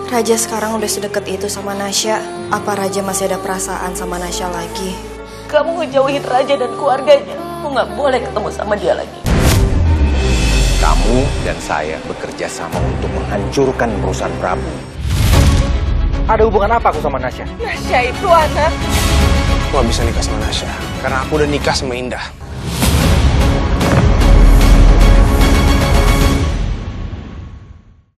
Raja sekarang udah sedekat itu sama Nasya. Apa Raja masih ada perasaan sama Nasya lagi? Kamu ngejauhin Raja dan keluarganya. Kamu nggak boleh ketemu sama dia lagi. Kamu dan saya bekerja sama untuk menghancurkan perusahaan Prabu. Ada hubungan apa aku sama Nasya? Nasya itu anak. Aku gak bisa nikah sama Nasya karena aku udah nikah sama Indah.